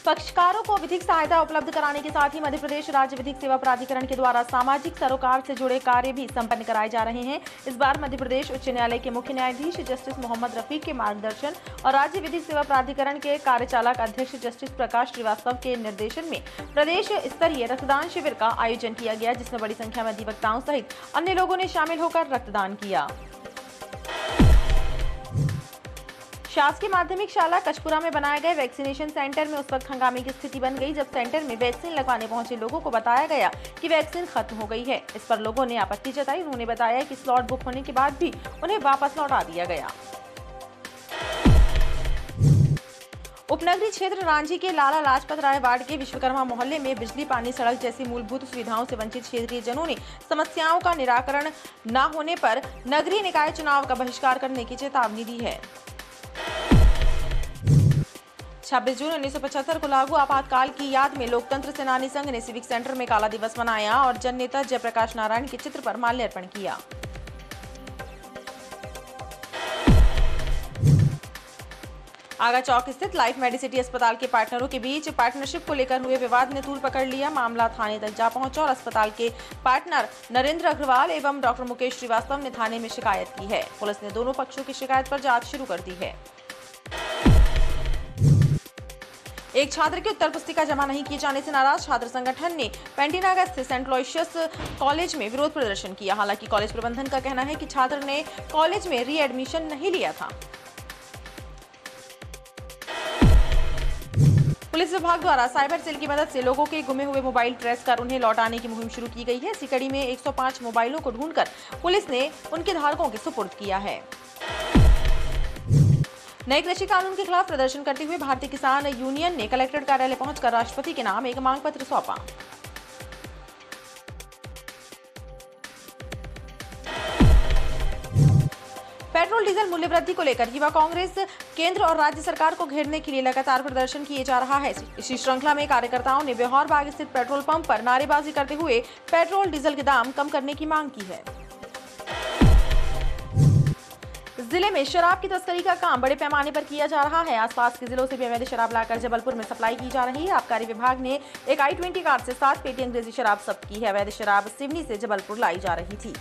पक्षकारों को विधिक सहायता उपलब्ध कराने के साथ ही मध्य प्रदेश राज्य विधिक सेवा प्राधिकरण के द्वारा सामाजिक सरोकार से जुड़े कार्य भी संपन्न कराए जा रहे हैं। इस बार मध्य प्रदेश उच्च न्यायालय के मुख्य न्यायाधीश जस्टिस मोहम्मद रफीक के मार्गदर्शन और राज्य विधिक सेवा प्राधिकरण के कार्यचालक अध्यक्ष जस्टिस प्रकाश श्रीवास्तव के निर्देशन में प्रदेश स्तरीय रक्तदान शिविर का आयोजन किया गया, जिसमें बड़ी संख्या में अधिवक्ताओं सहित अन्य लोगों ने शामिल होकर रक्तदान किया। शासकीय माध्यमिक शाला कचपुरा में बनाए गए वैक्सीनेशन सेंटर में उस वक्त हंगामे की स्थिति बन गई जब सेंटर में वैक्सीन लगवाने पहुंचे लोगों को बताया गया कि वैक्सीन खत्म हो गई है। इस पर लोगों ने आपत्ति जताई। उन्होंने बताया कि स्लॉट बुक होने के बाद भी उन्हें वापस लौटा दिया गया। उपनगरीय क्षेत्र रांची के लाला लाजपत राय वार्ड के विश्वकर्मा मोहल्ले में बिजली, पानी, सड़क जैसी मूलभूत सुविधाओं से वंचित क्षेत्रीय जनों ने समस्याओं का निराकरण न होने पर नगरीय निकाय चुनाव का बहिष्कार करने की चेतावनी दी है। 26 जून 1975 को लागू आपातकाल की याद में लोकतंत्र सेनानी संघ ने सिविक सेंटर में काला दिवस मनाया और जन नेता जयप्रकाश नारायण के चित्र पर माल्यार्पण किया। आगा चौक स्थित लाइफ मेडिसिटी अस्पताल के पार्टनरों के बीच पार्टनरशिप को लेकर हुए विवाद ने तूल पकड़ लिया। मामला थाने तक जा पहुंचा और अस्पताल के पार्टनर नरेंद्र अग्रवाल एवं डॉक्टर मुकेश श्रीवास्तव ने थाने में शिकायत की है। पुलिस ने दोनों पक्षों की शिकायत पर जांच शुरू कर दी है। एक छात्र की उत्तर पुस्तिका जमा नहीं किए जाने से नाराज छात्र संगठन ने पेंटिनागा स्थित सेंट लॉयसियस कॉलेज में विरोध प्रदर्शन किया। हालांकि कॉलेज प्रबंधन का कहना है कि छात्र ने कॉलेज में री एडमिशन नहीं लिया था। पुलिस विभाग द्वारा साइबर सेल की मदद से लोगों के गुमे हुए मोबाइल ट्रेस कर उन्हें लौटाने की मुहिम शुरू की गई है। इसी कड़ी में 105 मोबाइलों को ढूंढकर पुलिस ने उनके धारकों के सुपुर्द किया है। नए कृषि कानून के खिलाफ प्रदर्शन करते हुए भारतीय किसान यूनियन ने कलेक्ट्रेट कार्यालय पहुंचकर राष्ट्रपति के नाम एक मांग पत्र सौंपा। पेट्रोल डीजल मूल्य वृद्धि को लेकर युवा कांग्रेस केंद्र और राज्य सरकार को घेरने के लिए लगातार प्रदर्शन किए जा रहा है। इसी श्रृंखला में कार्यकर्ताओं ने ब्यौहार बाग स्थित पेट्रोल पंप पर नारेबाजी करते हुए पेट्रोल डीजल के दाम कम करने की मांग की है। जिले में शराब की तस्करी का काम बड़े पैमाने पर किया जा रहा है। आसपास के जिलों से भी अवैध शराब लाकर जबलपुर में सप्लाई की जा रही है। आबकारी विभाग ने एक i20 कार से 7 पेटी अंग्रेजी शराब जब्त की है। अवैध शराब सिवनी से जबलपुर लाई जा रही थी।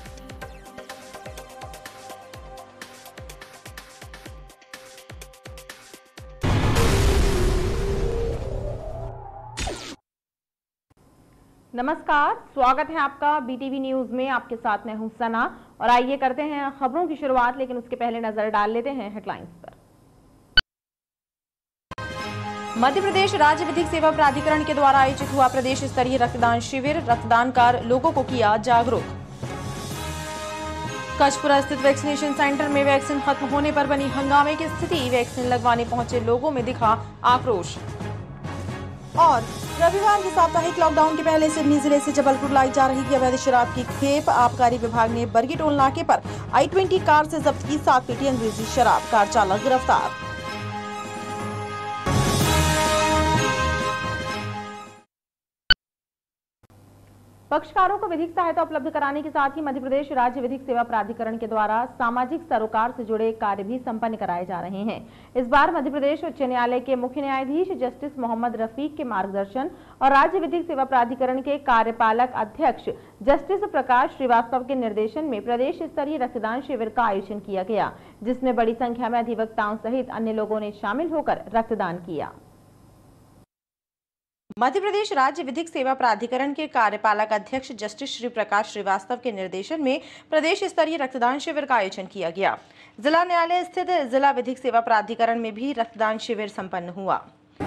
नमस्कार, स्वागत है आपका बीटीवी न्यूज में। आपके साथ मैं हूं सना और आइए करते हैं खबरों की शुरुआत, लेकिन उसके पहले नजर डाल लेते हैं हेडलाइंस पर। मध्य प्रदेश राज्य विधिक सेवा प्राधिकरण के द्वारा आयोजित हुआ प्रदेश स्तरीय रक्तदान शिविर। रक्तदान कर लोगों को किया जागरूक। कचपुरा स्थित वैक्सीनेशन सेंटर में वैक्सीन खत्म होने पर बनी हंगामे की स्थिति। वैक्सीन लगवाने पहुंचे लोगों में दिखा आक्रोश। और रविवार के साप्ताहिक लॉकडाउन के पहले सिवनी जिले से जबलपुर लाई जा रही थी अवैध शराब की खेप। आबकारी विभाग ने बरगी टोल नाके पर i20 कार से जब्त की 7 पेटी अंग्रेजी शराब। कार चालक गिरफ्तार। पक्षकारों को विधिक सहायता उपलब्ध कराने के साथ ही मध्य प्रदेश राज्य विधिक सेवा प्राधिकरण के द्वारा सामाजिक सरोकार से जुड़े कार्य भी संपन्न कराए जा रहे हैं। इस बार मध्य प्रदेश उच्च न्यायालय के मुख्य न्यायाधीश जस्टिस मोहम्मद रफीक के मार्गदर्शन और राज्य विधिक सेवा प्राधिकरण के कार्यपालक अध्यक्ष जस्टिस प्रकाश श्रीवास्तव के निर्देशन में प्रदेश स्तरीय रक्तदान शिविर का आयोजन किया गया, जिसमें बड़ी संख्या में अधिवक्ताओं सहित अन्य लोगों ने शामिल होकर रक्तदान किया। मध्य प्रदेश राज्य विधिक सेवा प्राधिकरण के कार्यपालक अध्यक्ष जस्टिस श्री प्रकाश श्रीवास्तव के निर्देशन में प्रदेश स्तरीय रक्तदान शिविर का आयोजन किया गया। जिला न्यायालय स्थित जिला विधिक सेवा प्राधिकरण में भी रक्तदान शिविर संपन्न हुआ।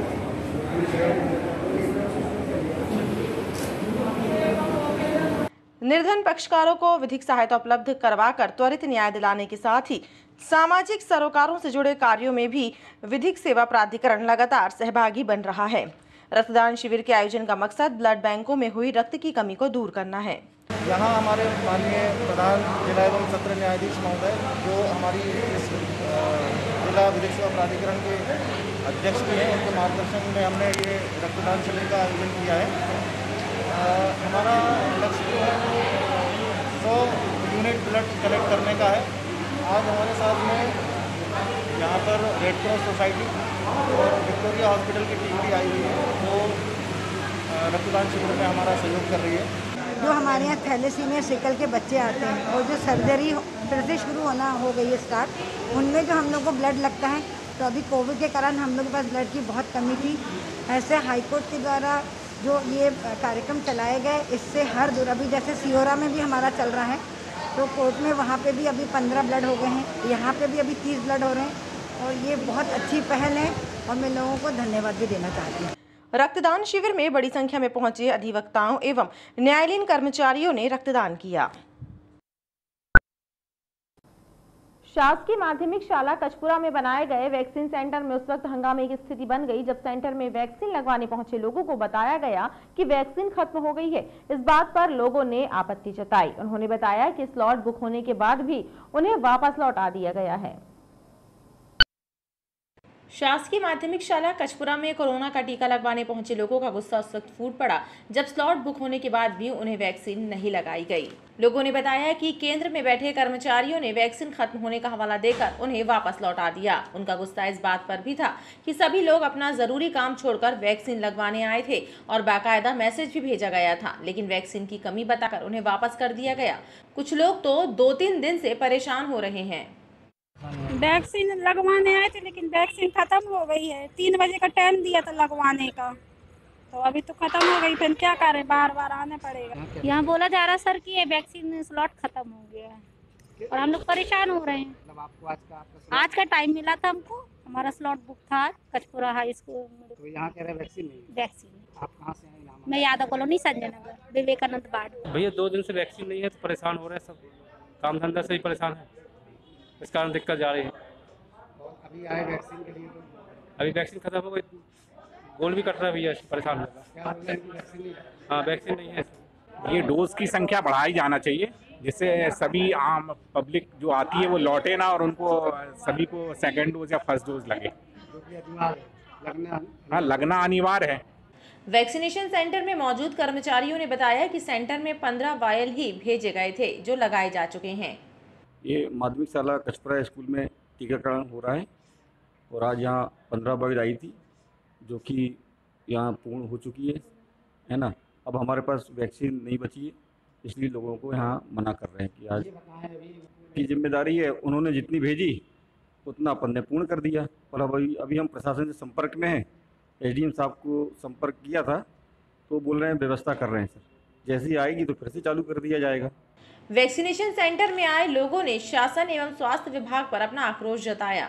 निर्धन पक्षकारों को विधिक सहायता उपलब्ध करवाकर त्वरित न्याय दिलाने के साथ ही सामाजिक सरोकारों से जुड़े कार्यों में भी विधिक सेवा प्राधिकरण लगातार सहभागी बन रहा है। रक्तदान शिविर के आयोजन का मकसद ब्लड बैंकों में हुई रक्त की कमी को दूर करना है। यहाँ हमारे माननीय प्रधान जिला एवं सत्र न्यायाधीश महोदय, जो हमारी इस जिला विधिक सेवा प्राधिकरण के अध्यक्ष भी हैं, उनके मार्गदर्शन में हमने ये रक्तदान शिविर का आयोजन किया है। हमारा लक्ष्य जो है वो 100 यूनिट ब्लड कलेक्ट करने का है। आज हमारे साथ में यहाँ पर रेड क्रॉस सोसाइटी और विक्टोरिया हॉस्पिटल की टीम भी आई हुई है, जो रक्तदान शिविर में हमारा सहयोग कर रही है। जो हमारे यहाँ थैलेसीमिया सिकल के बच्चे आते हैं और जो सर्जरी फिर से शुरू होना हो गई है स्टार्ट, उनमें जो हम लोग को ब्लड लगता है, तो अभी कोविड के कारण हम लोग के पास ब्लड की बहुत कमी थी। ऐसे हाईकोर्ट के द्वारा जो ये कार्यक्रम चलाए गए, इससे हर दूर अभी जैसे सियोरा में भी हमारा चल रहा है, तो कोर्ट में वहाँ पे भी अभी 15 ब्लड हो गए हैं, यहाँ पे भी अभी 30 ब्लड हो रहे हैं और ये बहुत अच्छी पहल है और मैं लोगों को धन्यवाद भी देना चाहती हूँ। रक्तदान शिविर में बड़ी संख्या में पहुंचे अधिवक्ताओं एवं न्यायालयीन कर्मचारियों ने रक्तदान किया। शासकीय माध्यमिक शाला कचपुरा में बनाए गए वैक्सीन सेंटर में उस वक्त हंगामे की स्थिति बन गई जब सेंटर में वैक्सीन लगवाने पहुंचे लोगों को बताया गया कि वैक्सीन खत्म हो गई है। इस बात पर लोगों ने आपत्ति जताई। उन्होंने बताया कि स्लॉट बुक होने के बाद भी उन्हें वापस लौटा दिया गया है। शासकीय माध्यमिक शाला कचपुरा में कोरोना का टीका लगवाने पहुंचे लोगों का गुस्सा उस वक्त फूट पड़ा जब स्लॉट बुक होने के बाद भी उन्हें वैक्सीन नहीं लगाई गई। लोगों ने बताया कि केंद्र में बैठे कर्मचारियों ने वैक्सीन खत्म होने का हवाला देकर उन्हें वापस लौटा दिया। उनका गुस्सा इस बात पर भी था कि सभी लोग अपना जरूरी काम छोड़कर वैक्सीन लगवाने आए थे और बाकायदा मैसेज भी भेजा गया था, लेकिन वैक्सीन की कमी बताकर उन्हें वापस कर दिया गया। कुछ लोग तो 2-3 दिन से परेशान हो रहे हैं। वैक्सीन लगवाने आए थे लेकिन वैक्सीन खत्म हो गई है। 3 बजे का टाइम दिया था लगवाने का, तो अभी तो खत्म हो गई, फिर क्या करें, बार बार आना पड़ेगा। यहाँ बोला जा रहा सर कि ये वैक्सीन स्लॉट खत्म हो गया है और हम लोग परेशान हो रहे हैं। आज का टाइम मिला था हमको, हमारा स्लॉट बुक था कचपुरा हाई स्कूल। तो यहाँ कह रहे वैक्सीन नहीं? वैक्सीन आप कहाँ से हैं? मैं यादव कॉलोनी संजय नगर विवेकानंद वार्ड। भैया 2 दिन से वैक्सीन नहीं है तो परेशान हो रहे हैं सब, काम धंधा से ही परेशान है, इस कारण दिक्कत जा रही है। अभी आए वैक्सीन के लिए? अभी वैक्सीन खत्म हो गई, गोल भी कट रहा है भैया, परेशान होगा। क्या बोल रहे हैं कि वैक्सीन नहीं? हाँ वैक्सीन नहीं है। ये डोज की संख्या बढ़ाई जाना चाहिए, जिससे सभी आम पब्लिक जो आती है वो लौटे ना और उनको सभी को सेकेंड डोज या फर्स्ट डोज लगे। लगना अनिवार्य है। वैक्सीनेशन सेंटर में मौजूद कर्मचारियों ने बताया कि सेंटर में 15 वायल ही भेजे गए थे जो लगाए जा चुके हैं। ये माध्यमिक शाला कचपुरा स्कूल में टीकाकरण हो रहा है और आज यहाँ 15 वायल आई थी जो कि यहाँ पूर्ण हो चुकी है ना। अब हमारे पास वैक्सीन नहीं बची है, इसलिए लोगों को यहाँ मना कर रहे हैं कि आज की जिम्मेदारी है, उन्होंने जितनी भेजी उतना अपन ने पूर्ण कर दिया। और अभी हम प्रशासन से संपर्क में हैं, एसडीएम साहब को संपर्क किया था तो बोल रहे हैं व्यवस्था कर रहे हैं सर, जैसी आएगी तो फिर से चालू कर दिया जाएगा। वैक्सीनेशन सेंटर में आए लोगों ने शासन एवं स्वास्थ्य विभाग पर अपना आक्रोश जताया।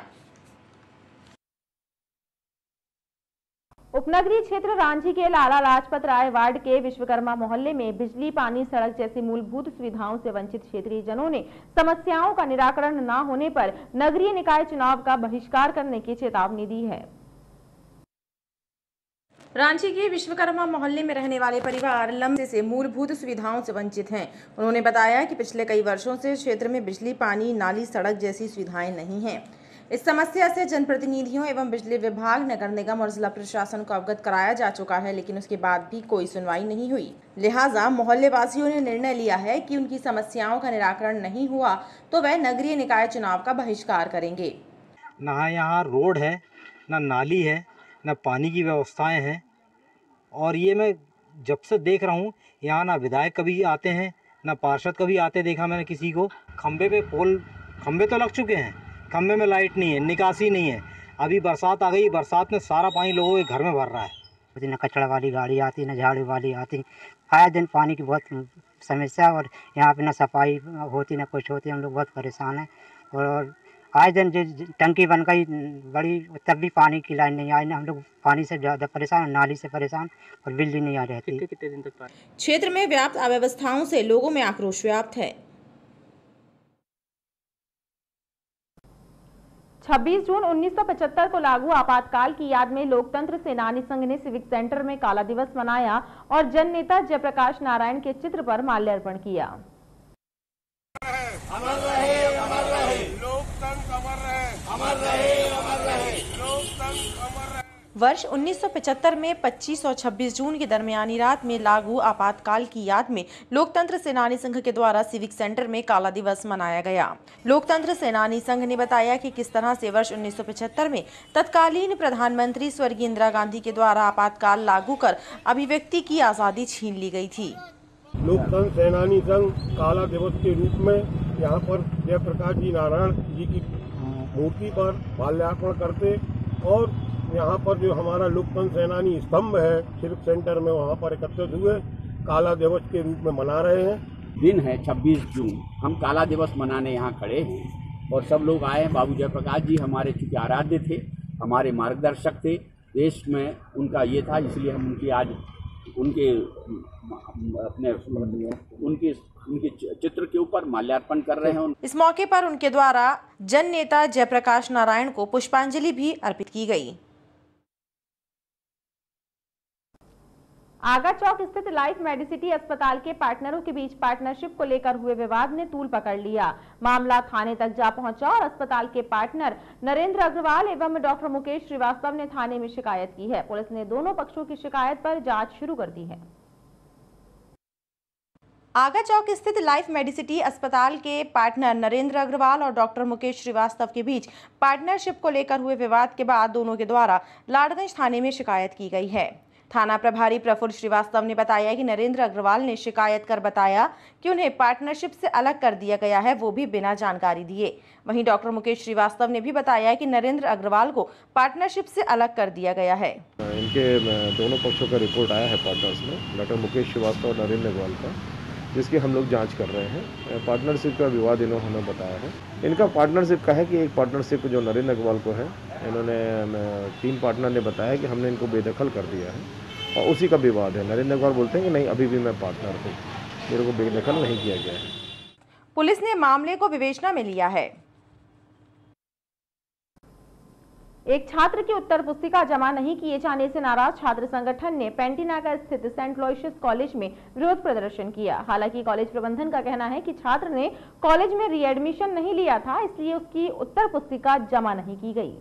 उपनगरीय क्षेत्र रांची के लाला लाजपत राय वार्ड के विश्वकर्मा मोहल्ले में बिजली, पानी, सड़क जैसी मूलभूत सुविधाओं से वंचित क्षेत्रीय जनों ने समस्याओं का निराकरण न होने पर नगरीय निकाय चुनाव का बहिष्कार करने की चेतावनी दी है। रांची के विश्वकर्मा मोहल्ले में रहने वाले परिवार लंबे से मूलभूत सुविधाओं से वंचित हैं। उन्होंने बताया कि पिछले कई वर्षों से क्षेत्र में बिजली, पानी, नाली, सड़क जैसी सुविधाएं नहीं हैं। इस समस्या से जनप्रतिनिधियों एवं बिजली विभाग, नगर निगम और जिला प्रशासन को अवगत कराया जा चुका है, लेकिन उसके बाद भी कोई सुनवाई नहीं हुई। लिहाजा मोहल्ले वासियों ने निर्णय लिया है कि उनकी समस्याओं का निराकरण नहीं हुआ तो वह नगरीय निकाय चुनाव का बहिष्कार करेंगे। ना यहाँ रोड है, ना नाली है, ना पानी की व्यवस्थाएं हैं। और ये मैं जब से देख रहा हूँ यहाँ ना विधायक कभी आते हैं, ना पार्षद कभी आते देखा मैंने किसी को। खंबे पे खंबे तो लग चुके हैं, खंबे में लाइट नहीं है, निकासी नहीं है। अभी बरसात आ गई, बरसात में सारा पानी लोगों के घर में भर रहा है। ना कचरा वाली गाड़ी आती, ना झाड़ू वाली आती। आए दिन पानी की बहुत समस्या और यहाँ पे ना सफाई होती, ना कुछ होती। हम लोग बहुत परेशान हैं और आए दिन जो टंकी बन गई बड़ी, तब भी पानी की लाइन नहीं आई। ना हम लोग पानी से ज़्यादा परेशान, नाली से परेशान और बिजली नहीं आ रही थी। कितने दिन तक क्षेत्र में व्याप्त अव्यवस्थाओं से लोगों में आक्रोश व्याप्त है। 26 जून 1975 को लागू आपातकाल की याद में लोकतंत्र सेनानी संघ ने सिविक सेंटर में काला दिवस मनाया और जन नेता जयप्रकाश नारायण के चित्र पर माल्यार्पण किया। अमर रहे, अमर रहे, लोकतंत्र अमर रहे, अमर रहे, अमर रहे, लोकतंत्र अमर रहे। वर्ष 1975 में 25 और 26 जून की दरमियानी रात में लागू आपातकाल की याद में लोकतंत्र सेनानी संघ के द्वारा सिविक सेंटर में काला दिवस मनाया गया। लोकतंत्र सेनानी संघ ने बताया कि किस तरह से वर्ष 1975 में तत्कालीन प्रधानमंत्री स्वर्गीय इंदिरा गांधी के द्वारा आपातकाल लागू कर अभिव्यक्ति की आज़ादी छीन ली गई थी। लोकतंत्र सेनानी संघ काला दिवस के रूप में यहाँ पर जयप्रकाश जी नारायण जी की मूर्ति पर माल्यार्पण करते और यहाँ पर जो हमारा लोकतंत्र सेनानी स्तंभ है सिविक सेंटर में, वहाँ पर एकत्रित हुए काला दिवस के रूप में मना रहे हैं। दिन है 26 जून, हम काला दिवस मनाने यहाँ खड़े हैं और सब लोग आए हैं। बाबू जयप्रकाश जी हमारे चूँकि आराध्य थे, हमारे मार्गदर्शक थे, देश में उनका ये था, इसलिए हम उनकी आज उनके चित्र के ऊपर माल्यार्पण कर रहे हैं। इस मौके पर उनके द्वारा जन नेता जयप्रकाश नारायण को पुष्पांजलि भी अर्पित की गई। आगा चौक स्थित लाइफ मेडिसिटी अस्पताल के पार्टनरों के बीच पार्टनरशिप को लेकर हुए विवाद ने तूल पकड़ लिया। मामला थाने तक जा पहुंचा और अस्पताल के पार्टनर नरेंद्र अग्रवाल एवं डॉक्टर मुकेश श्रीवास्तव ने थाने में शिकायत की है। पुलिस ने दोनों पक्षों की शिकायत पर जांच शुरू कर दी है। आगा चौक स्थित लाइफ मेडिसिटी अस्पताल के पार्टनर नरेंद्र अग्रवाल और डॉक्टर मुकेश श्रीवास्तव के बीच पार्टनरशिप को लेकर हुए विवाद के बाद दोनों के द्वारा लाडगंज थाने में शिकायत की गई है। थाना प्रभारी प्रफुल्ल श्रीवास्तव ने बताया कि नरेंद्र अग्रवाल ने शिकायत कर बताया कि उन्हें पार्टनरशिप से अलग कर दिया गया है, वो भी बिना जानकारी दिए। वहीं डॉक्टर मुकेश श्रीवास्तव ने भी बताया कि नरेंद्र अग्रवाल को पार्टनरशिप से अलग कर दिया गया है। इनके दोनों पक्षों का रिपोर्ट आया है पार्टनर्स में, डॉक्टर मुकेश श्रीवास्तव और नरेंद्र अग्रवाल का, जिसकी हम लोग जांच कर रहे हैं। पार्टनरशिप का विवाद इन्होंने हमें बताया है। इनका पार्टनरशिप का है कि एक पार्टनरशिप जो नरेंद्र अग्रवाल को है, इन्होंने 3 पार्टनर ने बताया कि हमने इनको बेदखल कर दिया है और उसी का विवाद है। नरेंद्र अग्रवाल बोलते हैं कि नहीं, अभी भी मैं पार्टनर हूँ, मेरे को बेदखल नहीं किया गया है। पुलिस ने मामले को विवेचना में लिया है। एक छात्र की उत्तर पुस्तिका जमा नहीं किए जाने से नाराज छात्र संगठन ने पेंटीनाका स्थित सेंट लोइसियस कॉलेज में विरोध प्रदर्शन किया। हालांकि कॉलेज प्रबंधन का कहना है कि छात्र ने कॉलेज में रीएडमिशन नहीं लिया था, इसलिए उसकी उत्तर पुस्तिका जमा नहीं की गई।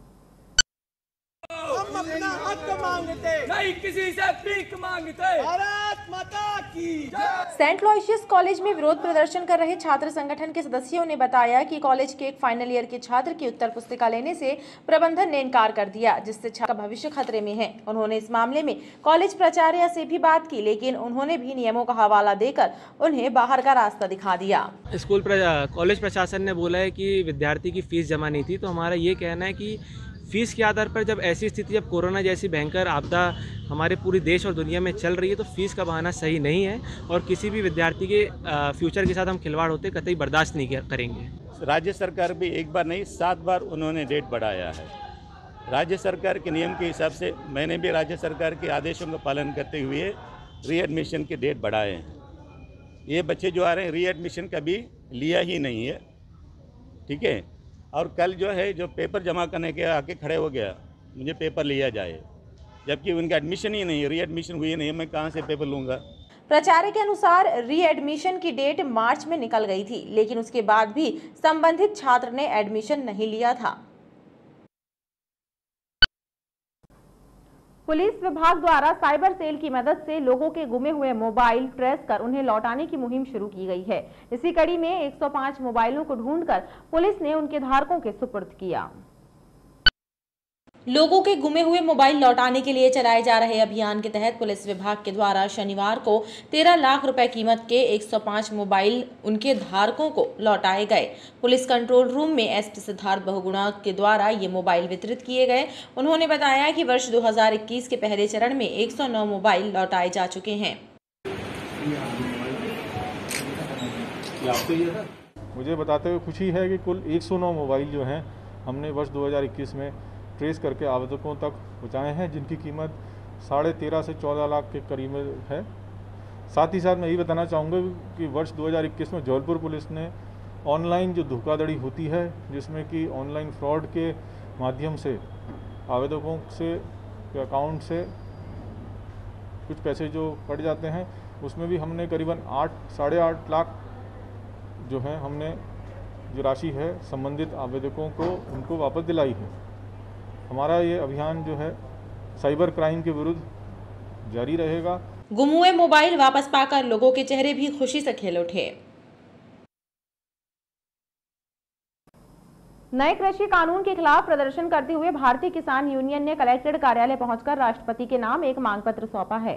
हम अपना हक मांगते, नहीं किसी से भीख मांगते। भारत माता की जय। सेंट लोइसियस कॉलेज में विरोध प्रदर्शन कर रहे छात्र संगठन के सदस्यों ने बताया कि कॉलेज के एक फाइनल ईयर के छात्र की उत्तर पुस्तिका लेने से प्रबंधन ने इनकार कर दिया, जिससे छात्र का भविष्य खतरे में है। उन्होंने इस मामले में कॉलेज प्राचार्य से भी बात की, लेकिन उन्होंने भी नियमों का हवाला देकर उन्हें बाहर का रास्ता दिखा दिया। कॉलेज प्रशासन ने बोला है कि विद्यार्थी की फीस जमा नहीं थी, तो हमारा ये कहना है कि फीस के आधार पर जब ऐसी स्थिति, जब कोरोना जैसी भयंकर आपदा हमारे पूरे देश और दुनिया में चल रही है, तो फीस का बहाना सही नहीं है और किसी भी विद्यार्थी के फ्यूचर के साथ हम खिलवाड़ होते कतई बर्दाश्त नहीं करेंगे। राज्य सरकार भी एक बार नहीं 7 बार उन्होंने डेट बढ़ाया है। राज्य सरकार के नियम के हिसाब से मैंने भी राज्य सरकार के आदेशों का पालन करते हुए रीएडमिशन के डेट बढ़ाए हैं। ये बच्चे जो आ रहे हैं रीएडमिशन कभी लिया ही नहीं है, ठीक है। और कल जो है जो पेपर जमा करने के आके खड़े हो गया, मुझे पेपर लिया जाए, जबकि उनका एडमिशन ही नहीं, रीएडमिशन हुई नहीं, मैं कहाँ से पेपर लूँगा। प्राचार्य के अनुसार रीएडमिशन की डेट मार्च में निकल गई थी, लेकिन उसके बाद भी संबंधित छात्र ने एडमिशन नहीं लिया था। पुलिस विभाग द्वारा साइबर सेल की मदद से लोगों के गुमे हुए मोबाइल ट्रेस कर उन्हें लौटाने की मुहिम शुरू की गई है। इसी कड़ी में 105 मोबाइलों को ढूंढकर पुलिस ने उनके धारकों के सुपुर्द किया। लोगों के गुमे हुए मोबाइल लौटाने के लिए चलाए जा रहे अभियान के तहत पुलिस विभाग के द्वारा शनिवार को 13 लाख रुपए कीमत के 105 मोबाइल उनके धारकों को लौटाए गए। पुलिस कंट्रोल रूम में एसपी सिद्धार्थ बहुगुणा के द्वारा ये मोबाइल वितरित किए गए। उन्होंने बताया कि वर्ष 2021 के पहले चरण में 109 मोबाइल लौटाए जा चुके हैं। मुझे बताते हुए खुशी है कि कुल 109 मोबाइल जो हैं हमने वर्ष 2021 में ट्रेस करके आवेदकों तक पहुँचाए हैं, जिनकी कीमत 13.5 से 14 लाख के करीब है। साथ ही साथ मैं ये बताना चाहूँगा कि वर्ष 2021 में जबलपुर पुलिस ने ऑनलाइन जो धोखाधड़ी होती है, जिसमें कि ऑनलाइन फ्रॉड के माध्यम से आवेदकों से अकाउंट से कुछ पैसे जो कट जाते हैं, उसमें भी हमने करीबन 8.5 लाख जो है हमने जो राशि है संबंधित आवेदकों को उनको वापस दिलाई है। हमारा ये अभियान जो है साइबर क्राइम के विरुद्ध जारी रहेगा। गुम हुए मोबाइल वापस पाकर लोगों के चेहरे भी खुशी से खिल उठे। नए कृषि कानून के खिलाफ प्रदर्शन करते हुए भारतीय किसान यूनियन ने कलेक्ट्रेट कार्यालय पहुंचकर राष्ट्रपति के नाम एक मांग पत्र सौंपा है।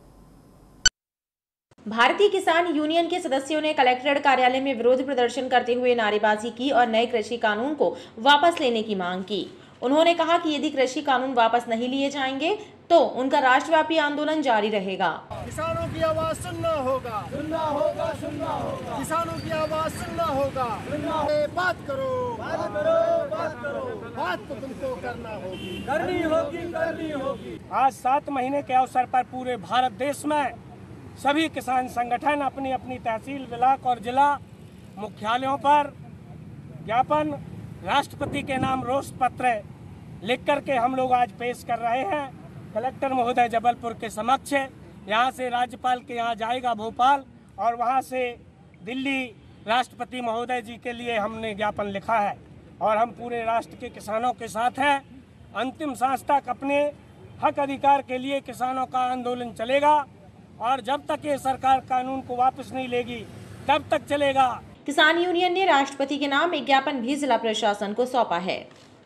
भारतीय किसान यूनियन के सदस्यों ने कलेक्ट्रेट कार्यालय में विरोध प्रदर्शन करते हुए नारेबाजी की और नए कृषि कानून को वापस लेने की मांग की। उन्होंने कहा कि यदि कृषि कानून वापस नहीं लिए जाएंगे तो उनका राष्ट्रव्यापी आंदोलन जारी रहेगा। किसानों की आवाज सुनना होगा, सुनना होगा, सुनना होगा। किसानों की आवाज सुनना होगा, बात करो, बात करो, बात करो। बात तो तुमको करना होगी, करनी होगी, करनी होगी। आज 7 महीने के अवसर पर पूरे भारत देश में सभी किसान संगठन अपनी अपनी तहसील, ब्लॉक और जिला मुख्यालयों पर ज्ञापन, राष्ट्रपति के नाम रोष पत्र लिख करके हम लोग आज पेश कर रहे हैं। कलेक्टर महोदय जबलपुर के समक्ष यहाँ से राज्यपाल के यहाँ जाएगा भोपाल और वहाँ से दिल्ली राष्ट्रपति महोदय जी के लिए हमने ज्ञापन लिखा है और हम पूरे राष्ट्र के किसानों के साथ हैं। अंतिम सांस तक अपने हक अधिकार के लिए किसानों का आंदोलन चलेगा और जब तक ये सरकार कानून को वापस नहीं लेगी तब तक चलेगा। किसान यूनियन ने राष्ट्रपति के नाम एक ज्ञापन भी जिला प्रशासन को सौंपा है।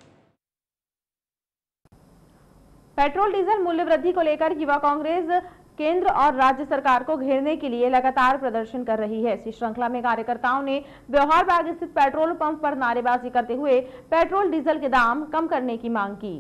पेट्रोल डीजल मूल्य वृद्धि को लेकर युवा कांग्रेस केंद्र और राज्य सरकार को घेरने के लिए लगातार प्रदर्शन कर रही है। इसी श्रृंखला में कार्यकर्ताओं ने व्यवहार बाग स्थित पेट्रोल पंप पर नारेबाजी करते हुए पेट्रोल डीजल के दाम कम करने की मांग की।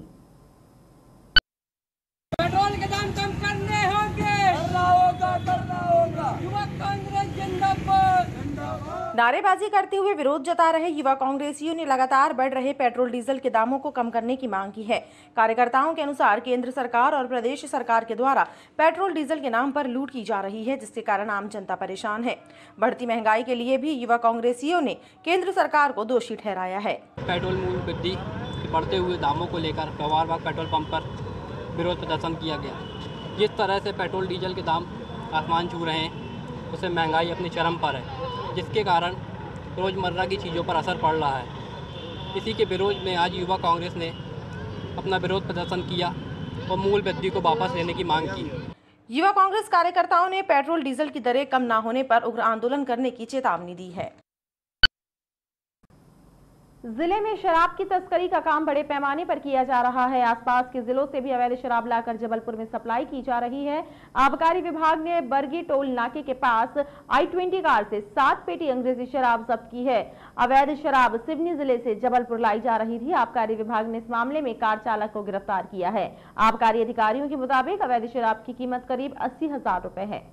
पेट्रोल के दाम कम करने होंगे, करना होगा, करना होगा। युवा कांग्रेस जिंदाबाद। नारेबाजी करते हुए विरोध जता रहे युवा कांग्रेसियों ने लगातार बढ़ रहे पेट्रोल डीजल के दामों को कम करने की मांग की है। कार्यकर्ताओं के अनुसार केंद्र सरकार और प्रदेश सरकार के द्वारा पेट्रोल डीजल के नाम पर लूट की जा रही है, जिसके कारण आम जनता परेशान है। बढ़ती महंगाई के लिए भी युवा कांग्रेसियों ने केंद्र सरकार को दोषी ठहराया है। पेट्रोल मूल्य वृद्धि बढ़ते हुए दामों को लेकर व्यवहार बाग पेट्रोल पंप पर विरोध प्रदर्शन किया गया। जिस तरह से पेट्रोल डीजल के दाम आसमान छू रहे हैं उससे महंगाई अपनी चरम पर है, जिसके कारण रोज़मर्रा की चीज़ों पर असर पड़ रहा है। इसी के विरोध में आज युवा कांग्रेस ने अपना विरोध प्रदर्शन किया और मूल्य वृद्धि को वापस लेने की मांग की। युवा कांग्रेस कार्यकर्ताओं ने पेट्रोल डीजल की दरें कम न होने पर उग्र आंदोलन करने की चेतावनी दी है। जिले में शराब की तस्करी का काम बड़े पैमाने पर किया जा रहा है। आसपास के जिलों से भी अवैध शराब लाकर जबलपुर में सप्लाई की जा रही है। आबकारी विभाग ने बरगी टोल नाके के पास I-20 कार से 7 पेटी अंग्रेजी शराब जब्त की है। अवैध शराब सिवनी जिले से जबलपुर लाई जा रही थी। आबकारी विभाग ने इस मामले में कार चालक को गिरफ्तार किया है। आबकारी अधिकारियों के मुताबिक अवैध शराब की कीमत करीब 80,000 रुपए है।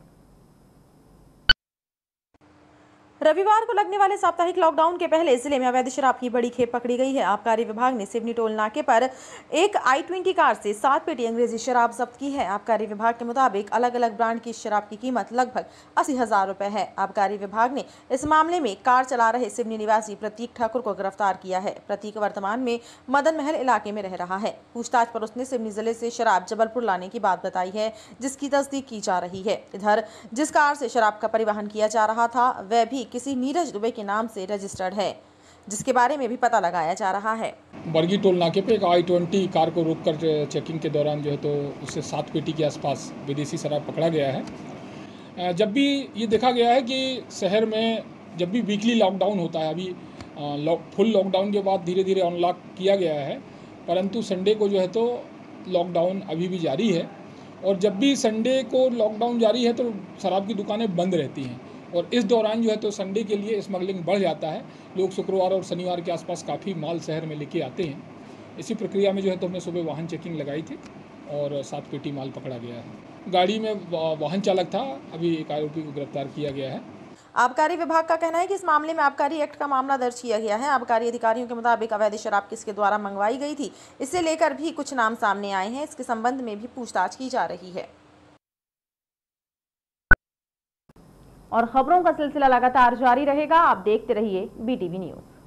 रविवार को लगने वाले साप्ताहिक लॉकडाउन के पहले जिले में अवैध शराब की बड़ी खेप पकड़ी गई है। आबकारी विभाग ने सिवनी टोल नाके पर एक I-20 कार से 7 पेटी अंग्रेजी शराब जब्त की है। आबकारी विभाग के मुताबिक अलग अलग ब्रांड की शराब की कीमत लगभग 80,000 रुपए है। आबकारी विभाग ने इस मामले में कार चला रहे सिवनी निवासी प्रतीक ठाकुर को गिरफ्तार किया है। प्रतीक वर्तमान में मदन महल इलाके में रह रहा है। पूछताछ पर उसने सिवनी जिले से शराब जबलपुर लाने की बात बताई है, जिसकी तस्दीक की जा रही है। इधर जिस कार से शराब का परिवहन किया जा रहा था वह भी किसी नीरज दुबे के नाम से रजिस्टर्ड है, जिसके बारे में भी पता लगाया जा रहा है। बरगी टोल नाके पे एक I-20 कार को रोककर चेकिंग के दौरान जो है तो उससे 7 पेटी के आसपास विदेशी शराब पकड़ा गया है। जब भी ये देखा गया है कि शहर में जब भी वीकली लॉकडाउन होता है, अभी फुल लॉकडाउन के बाद धीरे धीरे अनलॉक किया गया है, परंतु संडे को जो है तो लॉकडाउन अभी भी जारी है और जब भी संडे को लॉकडाउन जारी है तो शराब की दुकानें बंद रहती हैं और इस दौरान जो है तो संडे के लिए स्मगलिंग बढ़ जाता है। लोग शुक्रवार और शनिवार के आसपास काफ़ी माल शहर में लेके आते हैं। इसी प्रक्रिया में जो है तो हमने सुबह वाहन चेकिंग लगाई थी और 7 पेटी माल पकड़ा गया है। गाड़ी में वाहन चालक था, अभी एक आरोपी को गिरफ्तार किया गया है। आबकारी विभाग का कहना है कि इस मामले में आबकारी एक्ट का मामला दर्ज किया गया है। आबकारी अधिकारियों के मुताबिक अवैध शराब किसके द्वारा मंगवाई गई थी, इससे लेकर भी कुछ नाम सामने आए हैं। इसके संबंध में भी पूछताछ की जा रही है। और खबरों का सिलसिला लगातार जारी रहेगा। आप देखते रहिए BTV न्यूज़।